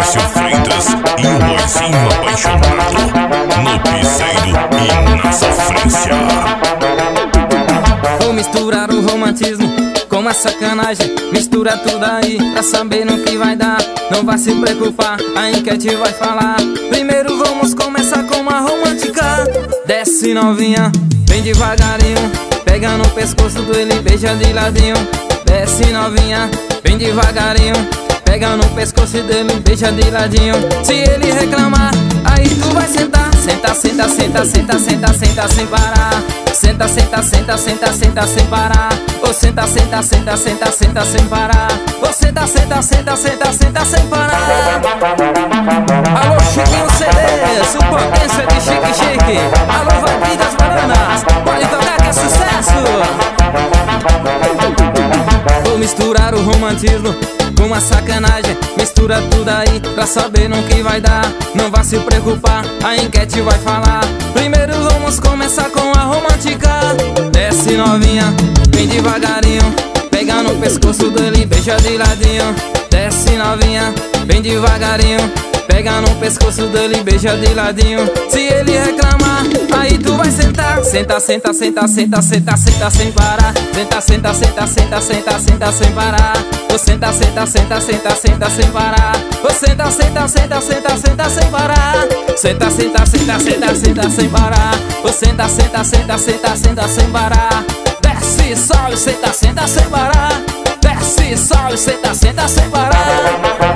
Márcio Freitas e o boizinho apaixonado, no piseiro e na sofrência. Vou misturar o romantismo com a sacanagem, mistura tudo aí pra saber no que vai dar. Não vai se preocupar, a enquete vai falar. Primeiro vamos começar com uma romântica. Desce novinha, vem devagarinho, pega no pescoço dele, beija de ladinho. Desce novinha, vem devagarinho, pega no pescoço dele, beija de ladinho. Se ele reclamar, aí tu vai sentar. Senta, senta, senta, senta, senta, senta sem parar. Senta, senta, senta, senta, senta sem parar. Ou senta, senta, senta, senta, senta sem parar. Ou senta, senta, senta, senta, senta sem parar. Alô, Chiquinho CDs, o potência de Chique Chique. Alô, Vai das Bananas, pode tocar que é sucesso. Vou misturar o romantismo com a sacanagem, mistura tudo aí pra saber no que vai dar. Não vai se preocupar, a enquete vai falar. Primeiro vamos começar com a romântica. Desce novinha, vem devagarinho, pega no pescoço dele, beija de ladinho. Desce novinha, vem devagarinho, pega no pescoço dele, beija de ladinho. Se ele reclamar, aí tu vai sentar. Senta, senta, senta, senta, senta, senta sem parar. Senta, senta, senta, senta, senta, senta sem parar. Ou senta, senta, senta, senta, senta sem parar. Ou senta, senta, senta, senta, senta sem parar. Senta, senta, senta, senta, senta sem parar. Ou senta, senta, senta, senta, senta sem parar. Desce, sobe, senta, senta sem parar. Desce, sobe, senta, senta sem parar.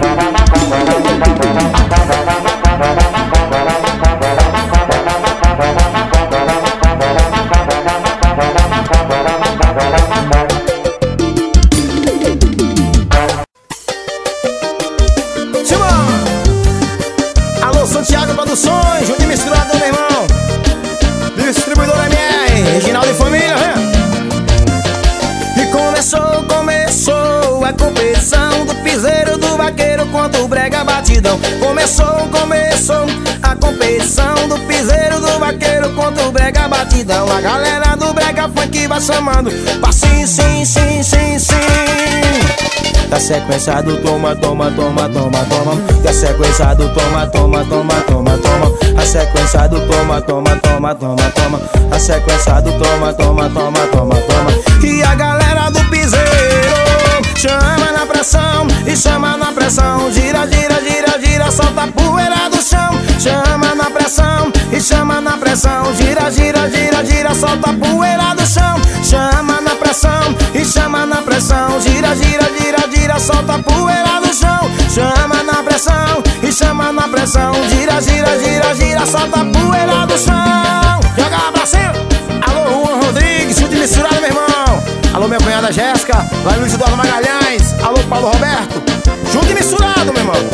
Alô, Santiago Produções, junto e misturado, meu irmão. Distribuidor MR, Reginaldo e família, vem. E começou a competição do piseiro do vaqueiro contra o brega batidão. Começou a competição do piseiro do vaqueiro contra o brega batidão. A galera do brega funk vai chamando pra sim, sim, sim, sim, sim. Da sequência do toma, toma, toma, toma, toma. Da sequência do toma, toma, toma, toma, toma. A sequência do toma, toma, toma, toma, toma. A sequência do toma, toma, toma, toma, toma. E a galera do piseiro chama na pressão e chama na pressão. Gira, gira, gira, gira, solta a poeira do chão. Chama na pressão e chama na pressão. Gira, gira, gira, gira, solta a poeira do chão. Chama na pressão e chama na pressão. Gira, gira, gira, gira, solta a poeira do chão. Chama na pressão e chama na pressão. Gira, gira, gira, gira, solta a poeira do chão. Joga pra cima. Alô, Juan Rodrigues, junto e misturado, meu irmão. Alô, minha cunhada Jéssica, lá Luiz Eduardo Magalhães. Alô, Paulo Roberto, junto e misturado, meu irmão.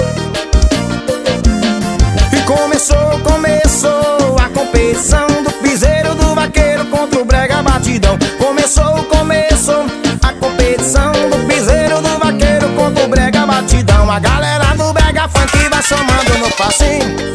E começou a competição do piseiro do vaqueiro contra o brega batidão. Começou a competição do piseiro do vaqueiro contra o brega batidão. A galera do brega funk vai chamando no passinho.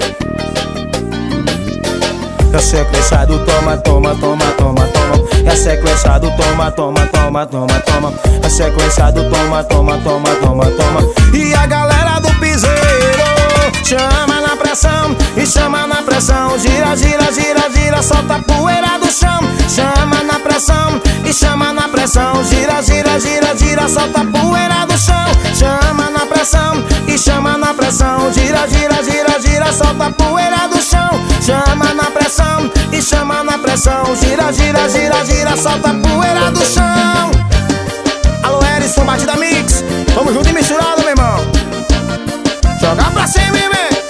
É a sequência do toma, toma, toma, toma, toma. É a sequência do toma, toma, toma, toma, toma. É a sequência do toma, toma, toma, toma, toma. E a galera do piseiro chama na pressão e chama na pressão. Gira, gira, gira, gira, solta a poeira do chão. Chama na pressão e chama na pressão. Gira, gira, gira, gira, solta a poeira do chão. Chama na pressão e chama na pressão. Gira, gira, gira, gira, solta a poeira do chão. Chama na pressão e chama na pressão. Gira, gira, gira, gira, solta a poeira do chão. Alô, Erison, Batida Mix. Vamos junto e misturado, meu irmão. Joga pra cima, vem.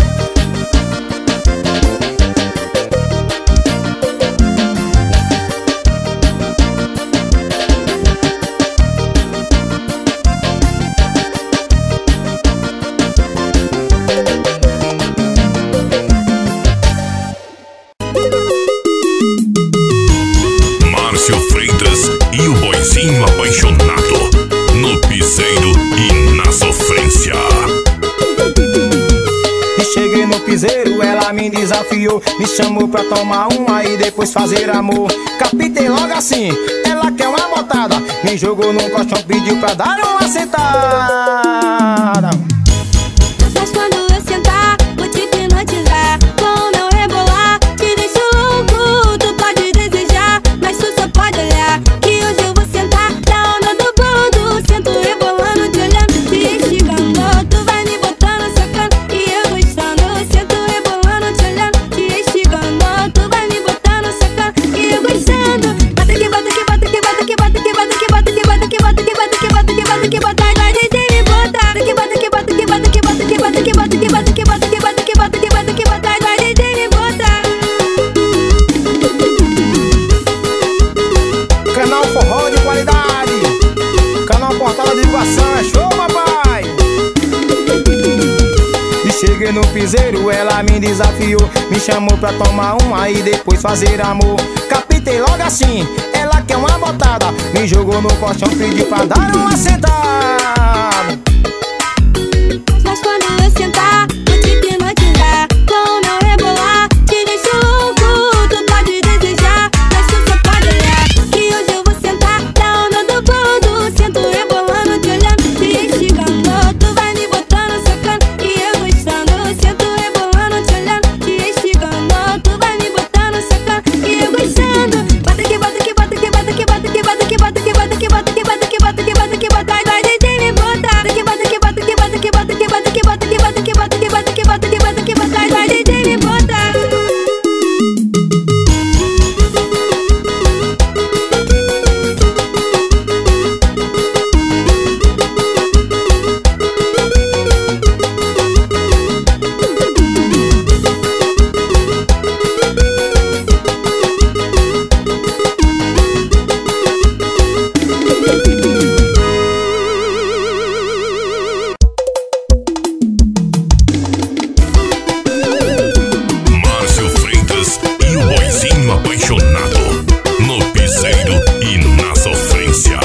Márcio Freitas e o boizinho apaixonado, no piseiro e na sofrência. E cheguei no piseiro, ela me desafiou. Me chamou pra tomar uma e depois fazer amor. Capitei logo assim, ela quer uma botada. Me jogou num colchão, pediu pra dar uma sentada. Mas quando eu cheguei no piseiro, ela me desafiou. Me chamou pra tomar uma e depois fazer amor. Captei logo assim, ela quer uma botada. Me jogou no colchão, pediu pra dar uma sentada. Mas quando eu sentar, vou te hipnotizar. Com o meu rebolar, te deixo louco. Tu pode desejar, mas tu só pode olhar. Que hoje eu vou sentar, da onda do todo. Sento rebolando, te olhando, te estigando. Tu vai me botando, sacando, e eu gostando. Sento rebolando, te olhando, te estigando. Tu vai me botando, sacando, e eu gostando. Bota que bota que bota que bota que bota que bota que bota que bota que bota que bota que bota que bota que bota. Vai DJ me bota. Que bota que bota que bota que bota que bota que bota que bota que bota que bota que bota que bota que bota. Vai DJ me bota. Márcio Freitas e o boizinho apaixonado. No piseiro e na sofrência.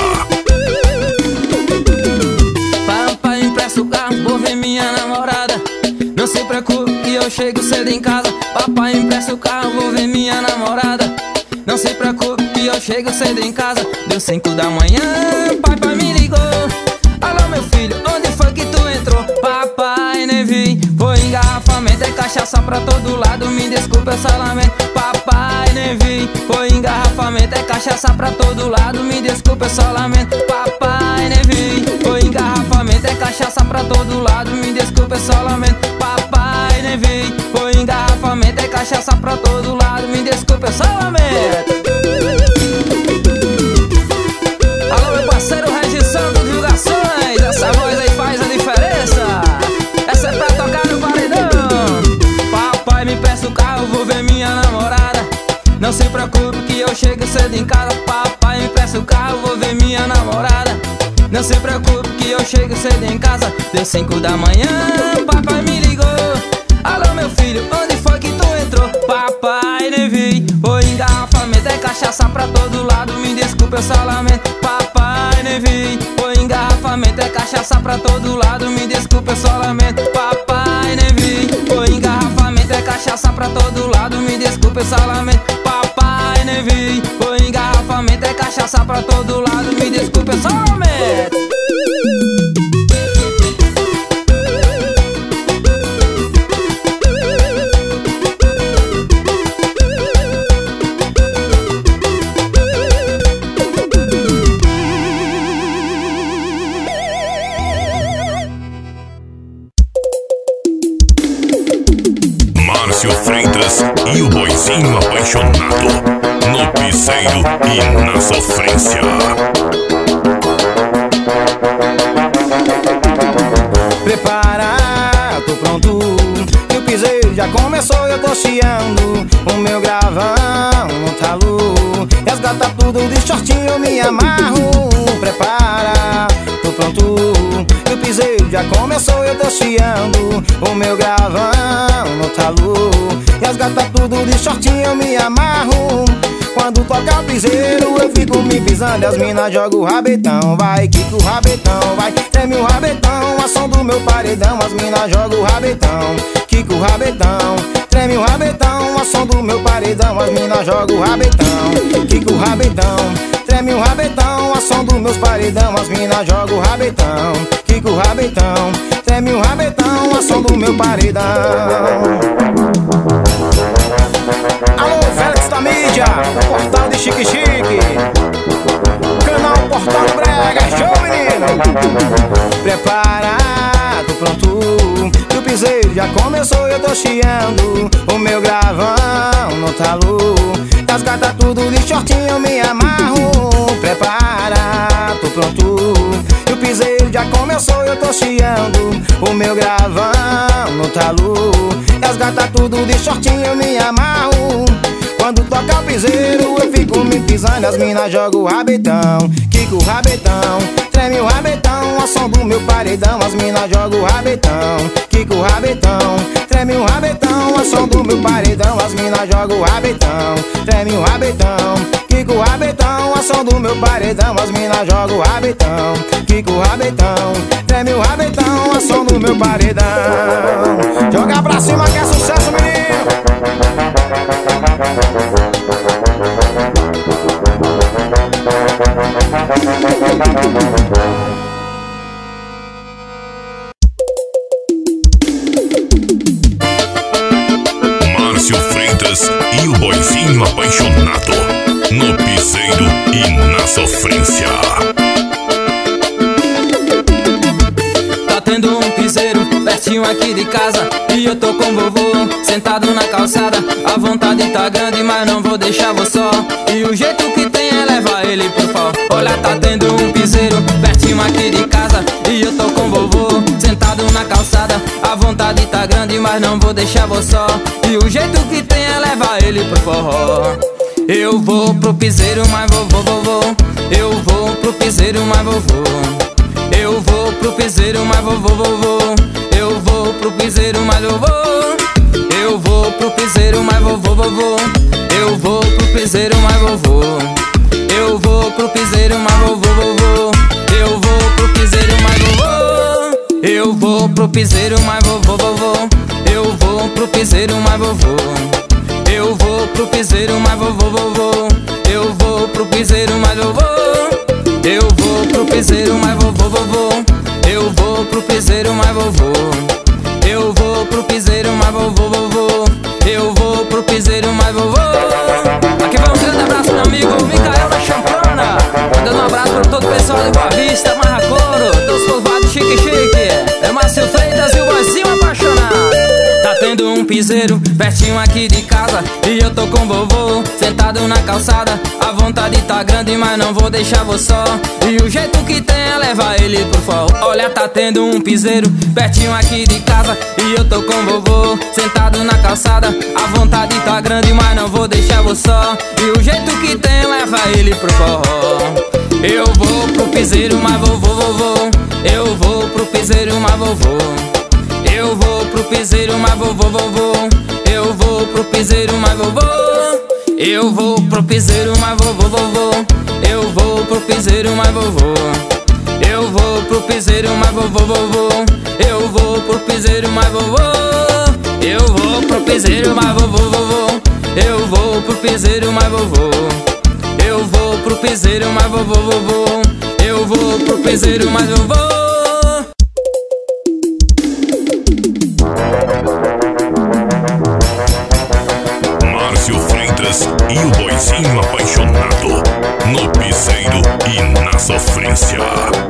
Papai, empresta o carro, vou ver minha namorada. Não se preocupe que eu chego cedo em casa. Papai, empresta o carro, vou ver minha namorada. Não se preocupe que eu chego cedo em casa. Deu 5 da manhã, papai me ligou. Alô meu filho, onde foi que tu entrou? Papai, nem vi, foi engarrafamento. É cachaça pra todo lado, me desculpa, eu só lamento. Papai, nem vi, foi engarrafamento. É cachaça pra todo lado, me desculpa, eu só lamento. Papai, nem vi, foi engarrafamento. É cachaça pra todo lado, me desculpa, eu só lamento. Papai, nem vi, foi engarrafamento. É cachaça pra todo lado, me desculpa, eu só lamento. Alô meu parceiro Regição do Divulgações, essa voz aí faz a diferença. Essa é pra tocar no paredão. Papai, me peça o carro, vou ver minha namorada. Não se preocupe que eu chego cedo em casa. Papai, me peça o carro, vou ver minha namorada. Não se preocupe que eu chego cedo em casa. Deu 5 da manhã, papai me ligou. Alô meu filho, onde foi que tu entrou? Papai, nem vi, foi engarrafamento. É cachaça pra todo lado, me desculpa, eu só lamento. Papai, nem vi, foi engarrafamento. É cachaça pra todo lado, me desculpa, eu só lamento. Papai, nem vi, foi engarrafamento. É cachaça pra todo lado, me desculpa, eu só lamento. Papai, nem vi, foi engarrafamento. É cachaça pra todo lado, me desculpa, eu só lamento. Márcio Freitas e o boizinho apaixonado. No piseiro e na sofrência. Prepara, tô pronto. E o piseiro já começou, eu tô chiando. O meu gravão no talo. E as gatas tudo de shortinho, eu me amarro. Prepara, tô pronto. E o piseiro já começou, eu tô chiando. O meu gravão no talo. E as gatas tudo de shortinho, eu me amarro. Quando toca o piseiro eu fico me pisando. E as minas jogam o rabetão, vai, quica o rabetão, vai, treme o rabetão, a som do meu paredão. As minas jogam o rabetão, quica o rabetão, treme o rabetão, a som do meu paredão. As minas jogam o rabetão, quica o rabetão, treme o rabetão, a som do meus paredão. As minas jogam o rabetão, quica o rabetão, treme o rabetão, a som do meu paredão. Alô, Félix da mídia, portal de Chique Chique, canal Portal Brega, show menino. Prepara, tô pronto. E o piseiro já começou, eu tô chiando. O meu gravão no talo. E as gatas tudo de shortinho, eu me amarro. Prepara, tô pronto. E o piseiro já começou, eu tô chiando. O meu gravão no talo. E as gatas tudo de shortinho, eu me amarro. Quando toca o piseiro eu fico me pisando. As minas jogam o rabetão, quica o rabetão, treme o rabetão, a som do meu paredão. As minas jogam o rabetão, quica quica o rabetão. Treme o rabetão, a som do meu paredão. As minas jogam o rabetão. Treme o rabetão, quica o rabetão, a som do meu paredão. As minas jogam o rabetão. Quica o rabetão, treme o rabetão, a som do meu paredão. Joga pra cima que é sucesso, menino. Márcio Freitas e o boizinho apaixonado, no piseiro e na sofrência. Tá tendo um piseiro pertinho aqui de casa e eu tô com o vovô sentado na calçada. A vontade tá grande, mas não vou deixar você só. E o jeito que tem é levar ele pro pau. Olha, tá tendo um piseiro pertinho aqui de casa e eu tô com o vovô sentado na calçada. A vontade tá grande, mas não vou deixar você só. E o jeito que tem é levar ele pro forró. Eu vou pro piseiro, mas vovô. Eu vou pro piseiro, mas vovô. Eu vou pro piseiro, mas vovô. Eu vou pro piseiro, mas vovô. Eu vou pro piseiro, mas vovô. Eu vou pro piseiro, mas vovô. Eu vou pro piseiro, mas vovô. Eu vou pro piseiro, mas vovô. Eu vou pro piseiro, mas vovô. Eu vou pro piseiro, mas vovô. Eu vou pro piseiro, mas vovô. Eu vou pro piseiro, mas vovô. Eu vou pro piseiro, mas vovô. Eu vou pro piseiro, mas vovô. Eu vou pro piseiro, mas vovô. Eu vou pro piseiro, mas vovô. Aqui vai um grande abraço pro meu amigo Micael da Champrona. Dando um abraço pra todo o pessoal de Boa Vista, Marracoro, todos os povoados chique. É Márcio Freitas e o boizinho apaixonado. Tá tendo um piseiro pertinho aqui de casa e eu tô com o vovô sentado na calçada. A vontade tá grande, mas não vou deixar você só. E o jeito que tem é levar ele pro forró. Olha, tá tendo um piseiro pertinho aqui de casa e eu tô com o vovô sentado na calçada. A vontade tá grande, mas não vou deixar você só. E o jeito que tem é levar ele pro forró. Eu vou pro piseiro, mas vovô. Eu vou pro piseiro, mas vovô. Eu vou pro piseiro, mas vovô. Eu vou pro piseiro, mas vovô. Eu vou pro piseiro, mas vovô. Eu vou pro piseiro, mas vovô. Eu vou pro piseiro, mas vovô. Eu vou pro piseiro, mas vovô. Eu vou pro piseiro, mas vovô. Eu vou pro piseiro, mas vovô. Eu vou pro piseiro, mas vovô. Eu vou pro piseiro, mas vovô. Márcio Freitas e o boizinho apaixonado, no piseiro e na sofrência.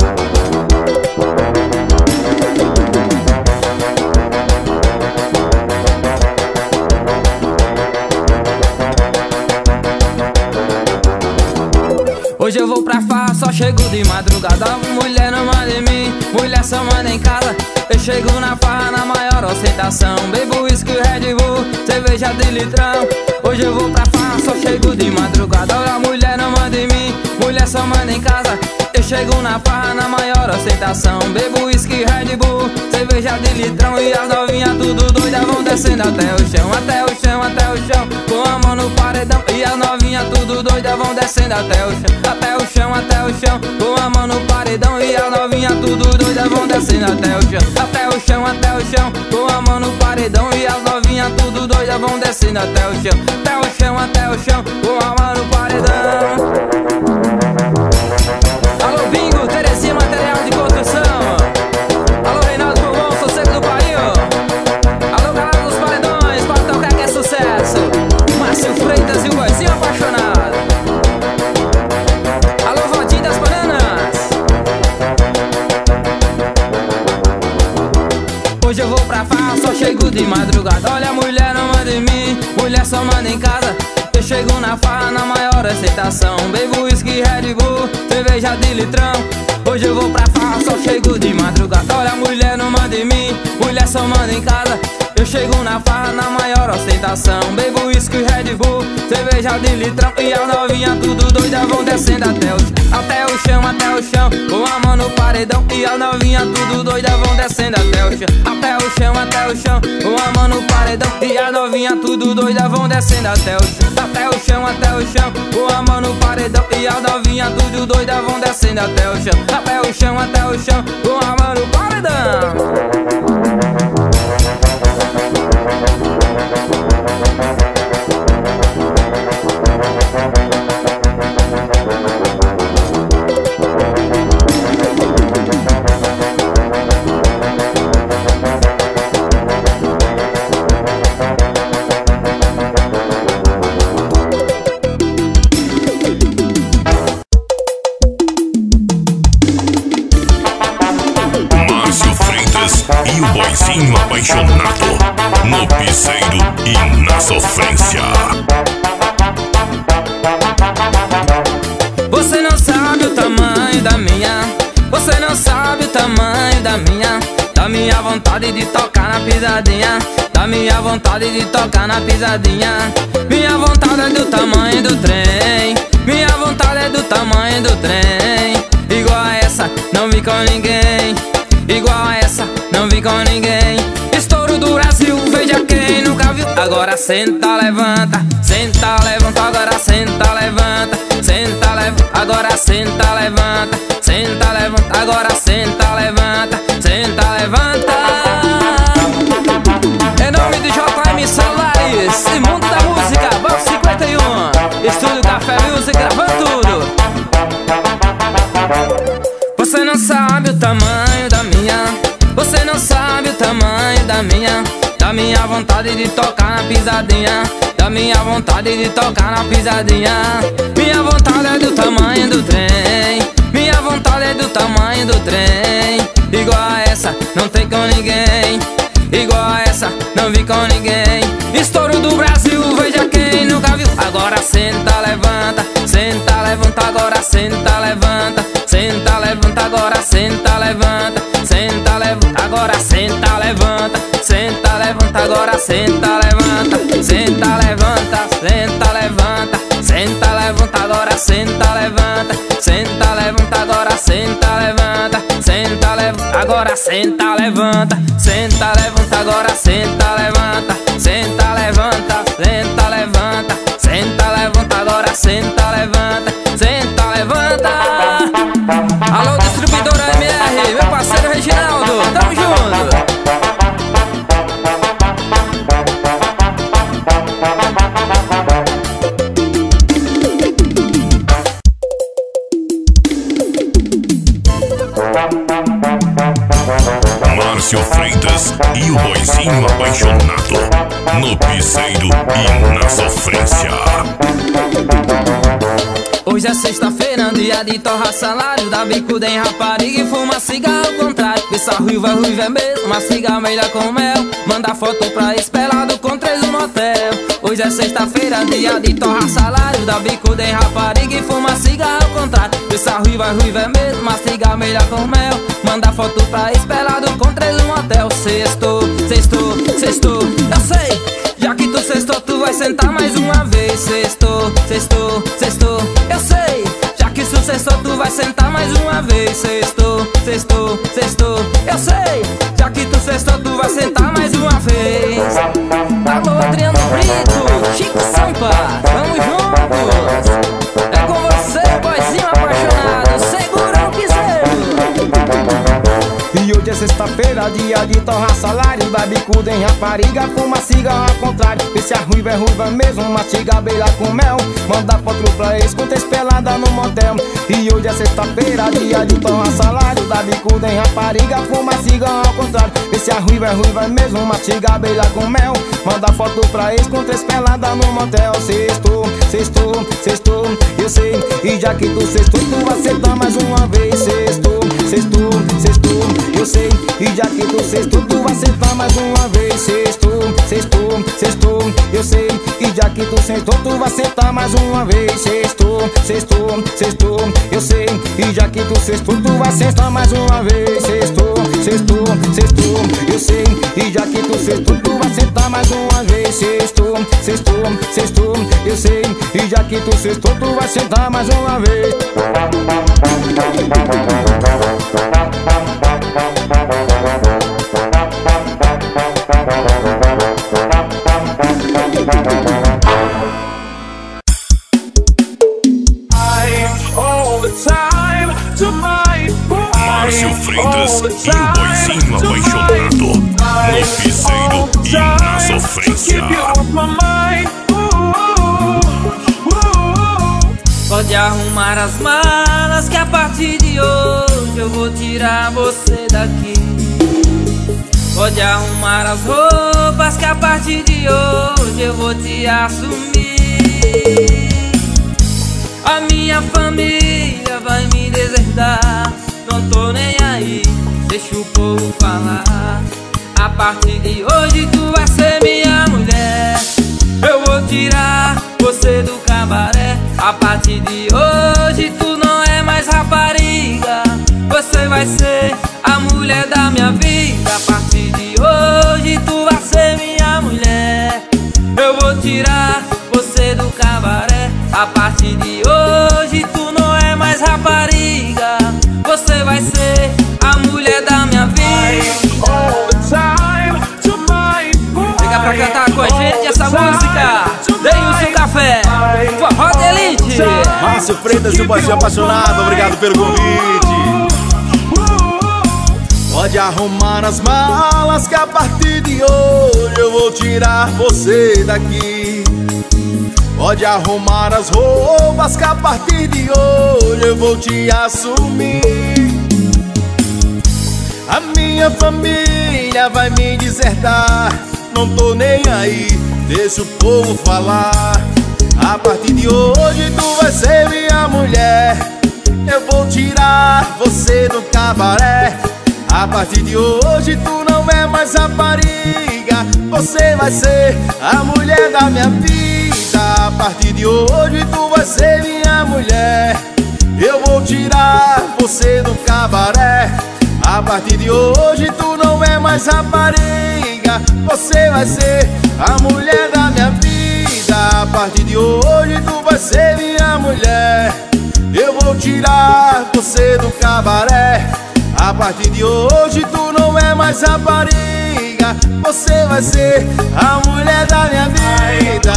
Hoje eu vou pra farra, só chego de madrugada. Mulher não manda em mim, mulher só manda em casa. Eu chego na farra na maior ostentação. Bebo uísque, Red Bull, cerveja de litrão. Hoje eu vou pra farra, só chego de madrugada. Olha, mulher não manda em mim, mulher só manda em casa. Eu chego na farra na maior ostentação. Bebo uísque, Red Bull, cerveja de litrão. E as novinhas tudo doidas vão descendo até o chão. Até o chão, até o chão, com a mão no paredão. E as novinhas tudo doidas vão descendo até o chão. Até o chão, até o chão, com a mão no paredão. E as novinhas tudo doidas vão descendo até o chão. Até o chão, até o chão, com a mão no paredão. E as novinhas tudo doidas vão descendo até o chão. Até o chão, até o chão, com a mão no paredão. Alô Bingo, Terezinha, material de construção. Alô Reinaldo Pulmão, sossego do Parinho. Alô galera dos paredões, para tocar que é sucesso. Márcio Freitas e o boizinho apaixonado. Alô Vodinho das Bananas. Hoje eu vou pra farra, só chego de madrugada. Olha, mulher não manda em mim, mulher só manda em casa. Eu chego na farra na maior aceitação. Bebo uísque, Red Bull, cerveja de litrão. Hoje eu vou pra farra, só chego de madrugada. Olha, mulher não manda em mim, mulher só manda em casa. Eu chego na farra na maior ostentação. Bebo uísque, Red Bull, cerveja de litrão. E as novinhas tudo doidas vão descendo até o chão. Até o chão, com a mão no paredão. E as novinhas tudo doidas vão descendo até o chão. Até o chão, até o chão, com a mão no paredão. E a novinha tudo doida vão descendo até o chão. Até o chão, até o chão, com a mão no paredão. E a novinha tudo doida vão descendo até o chão. Até o chão, até o chão, com a mão no paredão. E o boizinho apaixonado, no piseiro e na sofrência. Você não sabe o tamanho da minha, você não sabe o tamanho da minha vontade de tocar na pisadinha, da minha vontade de tocar na pisadinha. Minha vontade é do tamanho do trem, minha vontade é do tamanho do trem. Igual a essa, não vi com ninguém. Igual a essa, não vi com ninguém. Estouro do Brasil, veja quem nunca viu. Agora senta, levanta, senta, levanta. Agora senta, levanta, senta, levanta. Agora senta, levanta, senta, levanta. Agora senta, levanta, senta, levanta. Em nome de JM Celulares e Mundo da Música, Box 51, Estúdio Café Music, gravando tudo. Você não sabe o tamanho da minha, você não sabe o tamanho da minha vontade de tocar na pisadinha, da minha vontade de tocar na pisadinha. Minha vontade é do tamanho do trem, minha vontade é do tamanho do trem. Igual a essa, não tem com ninguém. Igual a essa, não vi com ninguém. Estouro do Brasil, veja quem nunca viu. Agora senta, levanta, senta, levanta. Agora senta, levanta, senta, levanta. Agora senta, levanta, senta, levanta. Agora senta, levanta, senta, levanta. Agora senta, levanta, senta, levanta, senta, levanta, senta, levanta. Agora senta, levanta, senta, levanta. Agora senta, levanta, senta, levanta. Agora senta, levanta, senta, levanta. Agora senta, levanta, senta, levanta, senta, levanta, senta, levanta. Agora senta, levanta, senta, levanta. Alô, distribuidora MR, meu parceiro Reginaldo, tamo junto. Márcio Freitas e o boizinho apaixonado, no piseiro e na sofrência. Hoje é sexta-feira, dia de torrar salário, dá bicuda em rapariga e fuma cigarro ao contrário. Essa ruiva é mesmo, mastiga melhor com mel. Manda foto pra espelado com 3 no motel. Hoje é sexta-feira, dia de torrar salário, dá bicuda em rapariga e fuma cigarro ao contrário. Essa ruiva é mesmo, mastiga melhor com mel. Manda foto pra espelado com 3 no motel. Sextou, sextou, sextou, eu sei. Já que tu sextou, tu vai sentar mais uma vez. Sextou, sextou, sextou, eu sei. Já que tu sextou, tu vai sentar mais uma vez. Sextou, sextou, sextou, eu sei. Já que tu sextou, tu vai sentar mais uma vez. Alô, Adriano Brito, Chico Sampa, tamo juntos. É com você, boizinho apaixonado, segura o piseiro. E hoje é sexta-feira, dia de torrar salário, dá bicuda em rapariga, fuma cigarro ao contrário. Esse é ruiva mesmo, mastiga beira com mel. Manda foto pra ex com 3 pelada no motel. E hoje é sexta-feira, dia de torrar salário, dá bicuda em rapariga, fuma cigarro ao contrário. Esse é ruiva mesmo, mastiga beira com mel. Manda foto pra ex com 3 pelada no motel. Sextou, sextou, sextou, eu sei. E já que tu sextou, tu vai sentar mais uma vez. Sextou, sextou, sextou, eu sei. E já que tu sextou, tu vai sentar mais uma vez. Sextou, sextou, sextou, eu sei. E já que tu sextou, tu vai sentar mais uma vez. Sextou, sextou, sextou, eu sei. E já que tu sextou, tu vai sentar mais uma vez. Sextou, sextou, sextou, eu sei. E já que tu sextou, tu vai sentar mais uma vez. Sextou, sextou, sextou, eu sei. E já que tu sextou, tu vai sentar mais uma vez. Pode arrumar as malas que a partir de hoje eu vou tirar você daqui. Pode arrumar as roupas que a partir de hoje eu vou te assumir. A minha família vai me deserdar, não tô nem aí, deixa o povo falar. A partir de hoje tu vai ser minha mulher. Eu vou tirar você do cabaré. A partir de hoje tu não é mais rapariga, você vai ser a mulher da minha vida. A partir de hoje tu vai ser minha mulher. Eu vou tirar você do cabaré. A partir de hoje tu não é mais rapariga, você vai ser a mulher da minha vida. Chega pra cantar com a gente essa música. Deilson Café, Forró de Elite. Márcio Freitas e o Boizinho Apaixonado, obrigado pelo convite. Pode arrumar as malas que a partir de hoje eu vou tirar você daqui. Pode arrumar as roupas que a partir de hoje eu vou te assumir. A minha família vai me deserdar, não tô nem aí, deixa o povo falar. A partir de hoje tu vai ser minha mulher. Eu vou tirar você do cabaré. A partir de hoje tu não é mais rapariga, você vai ser a mulher da minha vida. A partir de hoje tu vai ser minha mulher. Eu vou tirar você do cabaré. A partir de hoje tu não é mais rapariga, você vai ser a mulher da minha vida. A partir de hoje tu vai ser minha mulher. Eu vou tirar você do cabaré. A partir de hoje tu não é mais rapariga, você vai ser a mulher da minha vida.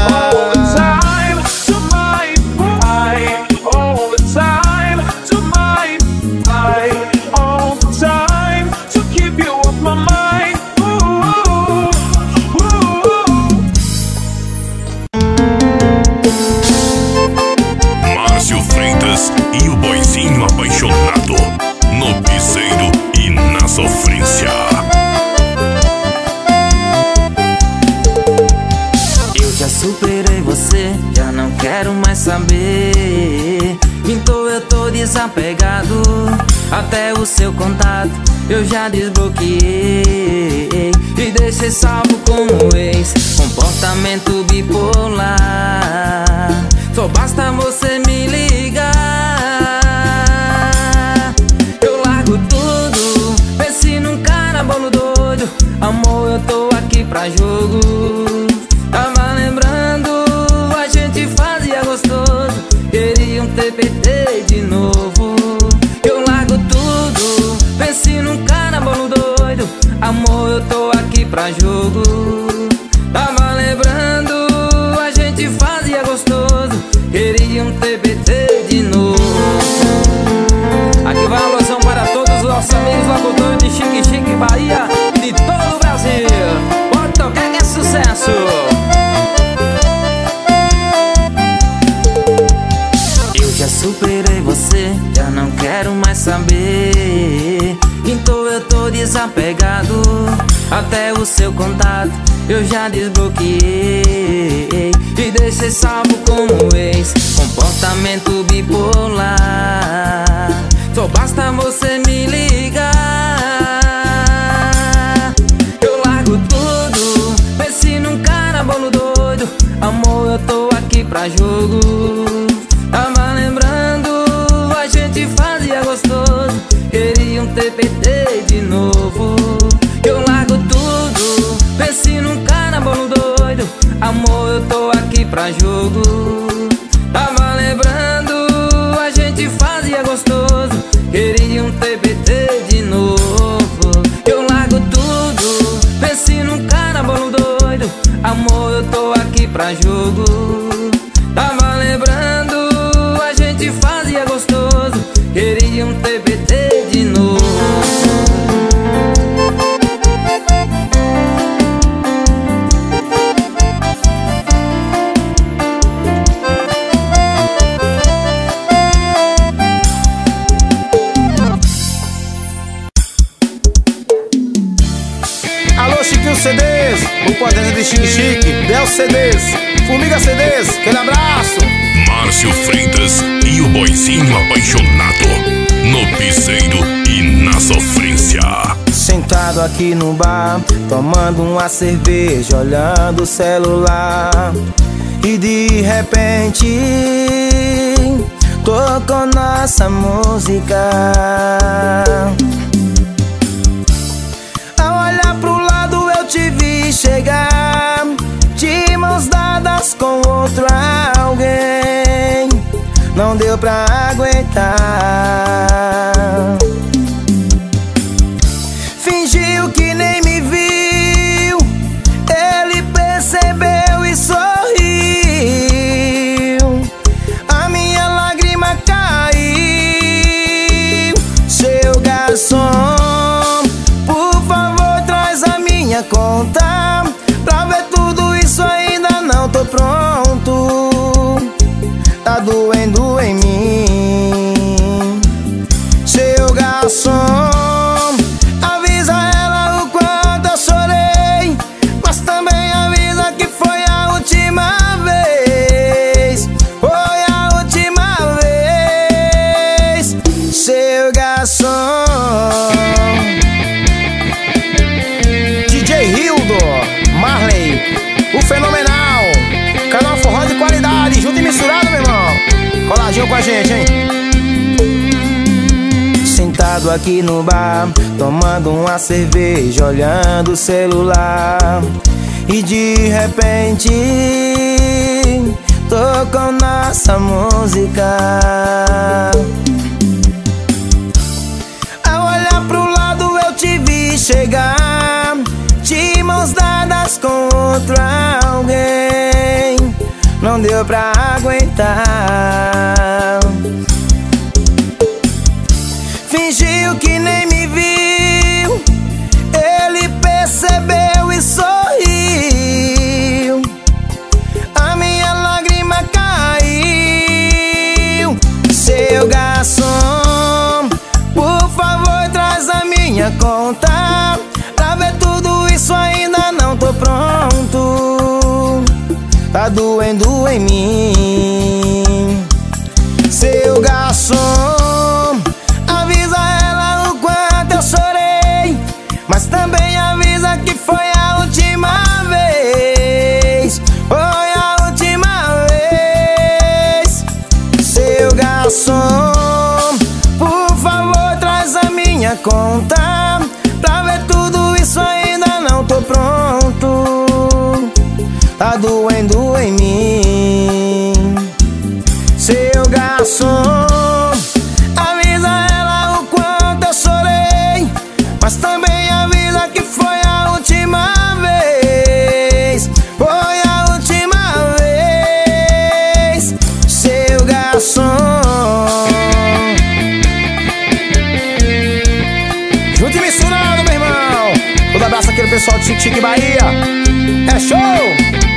Márcio Freitas e o Boizinho Apaixonado, no piseiro e na sofrência. Eu já superei você, já não quero mais saber. Então eu tô desapegado, até o seu contato eu já desbloqueei e deixei salvo como ex. Comportamento bipolar, só basta você me ligar. Eu largo tudo, pense num cara bolo doido. Amor, eu tô aqui pra jogo. Tava lembrando, a gente fazia gostoso, queria um TPT de novo. Eu largo tudo, pense num cara bolo doido. Amor, eu tô aqui pra jogo. Tava lembrando, a gente fazia gostoso, queria um TPT de novo. Aqui vai a alusão para todos os nossos amigos locutores de Chique Chique Bahia e de todo o Brasil. Pode tocar que é sucesso. Eu já superei você, já não quero mais saber. Então eu tô desapegado, até o seu contato eu já desbloqueei e deixei salvo como ex. Comportamento bipolar, só basta você me ligar. Eu largo tudo, pense num cara bolo doido. Amor, eu tô aqui pra jogo. Tava lembrando, a gente fazia gostoso, queria um TPT de novo. Eu largo tudo, pense num cara bolo doido. Amor, eu tô aqui pra jogo. Tava lembrando, a gente fazia gostoso, queria um TPT de novo. Eu largo tudo, pense num cara bolo doido. Amor, eu tô aqui pra jogo. Tava lembrando, a gente fazia gostoso, queria um TPT de novo. Chiquinho CDs, o quadrante de Chique Chique, Del CDs, Formiga CDs, aquele abraço. Márcio Freitas e o boizinho apaixonado, no piseiro e na sofrência. Sentado aqui no bar, tomando uma cerveja, olhando o celular, e de repente tocou nossa música. Ao olhar pro lado eu te vi chegar, de mãos dadas com outro alguém. Não deu pra aguentar. Fingiu que nem me viu, ele percebeu e sorriu. A minha lágrima caiu. Seu garçom, por favor, traz a minha conta. Pra ver tudo isso ainda não tô pronto. Tá doendo em mim. Seu garçom, avisa ela o quanto eu chorei, mas também avisa que foi a última vez. Foi a última vez. Seu garçom. DJ Hildo, Marley, o fenomenal, canal forró de qualidade, junto e misturado, meu irmão. Coladinho com a gente, hein? Sentado aqui no bar, tomando uma cerveja, olhando o celular, e de repente tocou nossa música. Ao olhar pro lado eu te vi chegar, de mãos dadas com outro alguém. Não deu pra aguentar. Fingiu que nem me viu, ele percebeu e sorriu. A minha lágrima caiu. Seu garçom, por favor, traz a minha conta. Pra ver tudo isso ainda não tô pronto. Tá doendo em mim. Seu garçom, avisa ela o quanto eu chorei, mas também avisa que foi a última vez. Foi a última vez. Seu garçom, por favor, traz a minha conta. Pra ver tudo isso ainda não tô pronto. Tá doendo em mim. Seu garçom, avisa ela o quanto eu chorei, mas também avisa que foi a última vez. Foi a última vez. Seu garçom. Junto e misturado, meu irmão. Todo abraço aquele pessoal de Chique Chique Bahia. É show!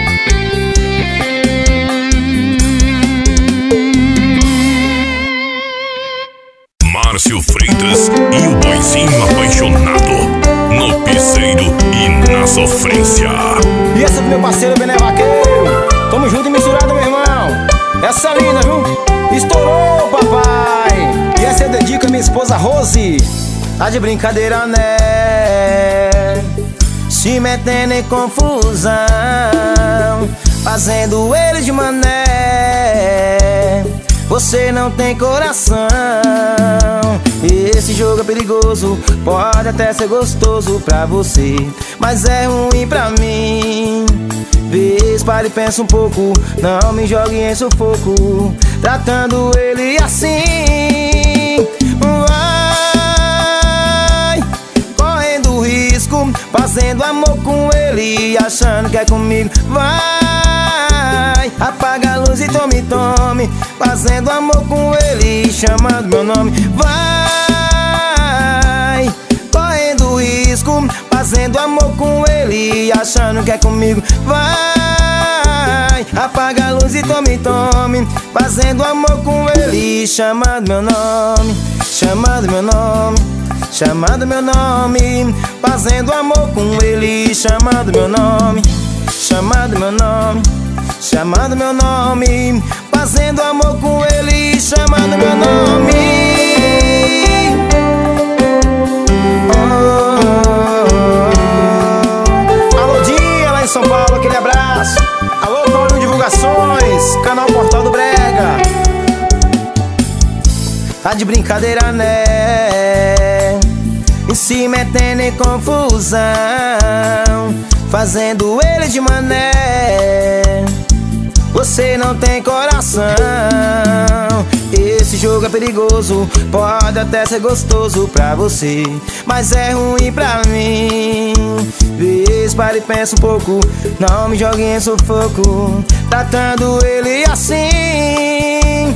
Márcio Freitas e o boizinho apaixonado, no piseiro e na sofrência. E essa é do meu parceiro Bené Vaqueiro. Tamo junto e misturado, meu irmão. Essa é linda, viu? Estourou, papai. E essa eu dedico a minha esposa Rose. Tá de brincadeira, né? Se metendo em confusão, fazendo ele de mané. Você não tem coração. Esse jogo é perigoso, pode até ser gostoso pra você, mas é ruim pra mim. Vez, pare e pensa um pouco, não me jogue em sufoco, tratando ele assim. Vai correndo risco, fazendo amor com ele, achando que é comigo. Vai, apaga a luz e tome, tome, fazendo amor com ele, chamando meu nome. Vai correndo risco, fazendo amor com ele, achando que é comigo. Vai, apaga a luz e tome, tome, fazendo amor com ele, chamando meu nome, chamando meu nome, chamando meu nome. fazendo amor com ele, chamando meu nome, chamando meu nome, chamando meu nome, fazendo amor com ele, chamando meu nome. Alô, Dinha, lá em São Paulo, aquele abraço. Alô, Paulinho Divulgações, canal Portal do Brega. Tá de brincadeira, né? E se metendo em confusão, fazendo ele de mané. Você não tem coração. Esse jogo é perigoso, pode até ser gostoso pra você, mas é ruim pra mim. Vez, para e pensa um pouco, não me jogue em sufoco, tratando ele assim.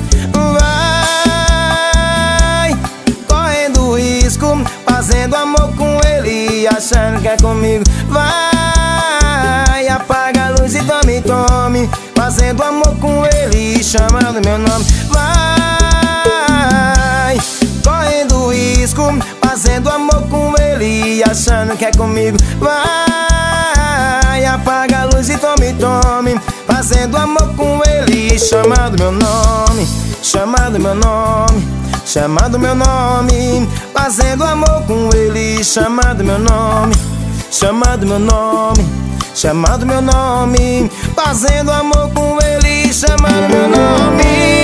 Vai correndo risco, fazendo amor com ele, achando que é comigo. Vai, apaga a luz e tome, tome, fazendo amor com ele, chamando meu nome. Vai correndo risco, fazendo amor com ele, achando que é comigo. Vai, apaga a luz e tome, tome, fazendo amor com ele, chamando meu nome, chamando meu nome, chamando meu nome, fazendo amor com ele, chamando meu nome, chamando meu nome, chamando meu nome, fazendo amor com ele, chamando meu nome.